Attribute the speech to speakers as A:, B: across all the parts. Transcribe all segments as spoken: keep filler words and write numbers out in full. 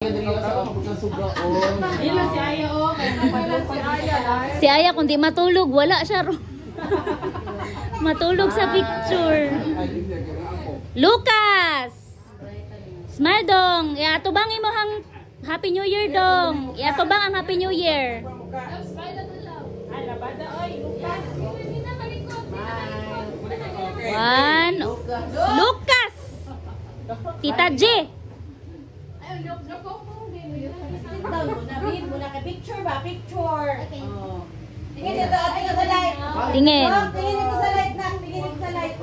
A: Si Aya kung di matulog, wala siya ro. Matulog sa picture. Lucas! Smile dong. Iatubang mo hang Happy New Year dong. Iatubang ang Happy New Year. One. Lucas! Tita J.
B: Picture ba? Picture. Tingin dito, tingin sa light.
A: Tingin.
B: Tingin dito sa light na. Tingin dito sa light.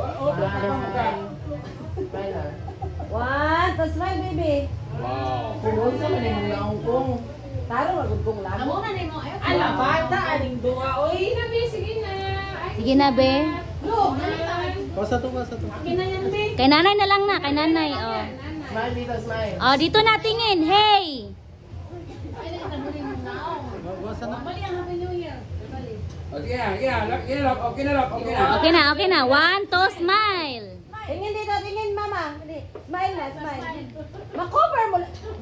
B: One, to smile baby.
C: Wow.
B: Kung sa man yung laong kong. Taro magud kong lamo. Amo na nimo ayo. Ala bata aning duha oy. Sige na.
A: Sige na, be.
B: Look,
C: Pasa to, pasa to.
B: akin na yan, be.
A: Kay nanay na lang na. Kay nanay. Oh.
B: Smile dito, smile.
A: Oh, dito na tingin. Hey!
C: Pasa na.
B: Bali ang Happy New Year.
C: Okay na, okay na. Okay na, okay na, okay na.
A: Okay na, okay na. One, two, smile.
B: Tingin dito, tingin mama. Hindi. Smile na, smile. Ma-cover mo.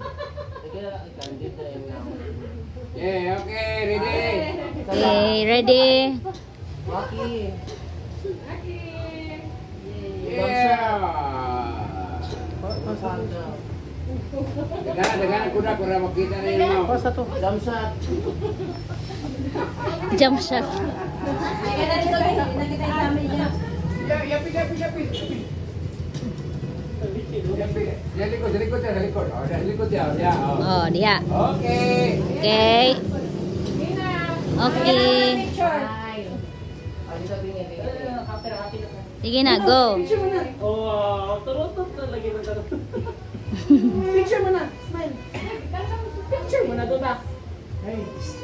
C: Yeah, okay, ready.
A: Okay, ready?
B: Okay.
C: Yeah. Dagana, dagana ko na para makita na yun mo.
B: Pasa to. Jump shot.
A: Jump shot.
B: Kaya na dito, nakita yung amin niya.
C: Yapi, yapi, yapi. Yapi. Sa likod, sa likod, sa likod. Oh, sa likod siya. Yeah, oh.
A: Oh, diya.
C: Okay.
A: Okay. Okay.
B: Picture.
A: Sige na, go.
B: Picture mo na.
D: Oh, turutot na lagi ng turutot.
B: Picture mo na. Smile. Picture mo na doon na.
D: Hey.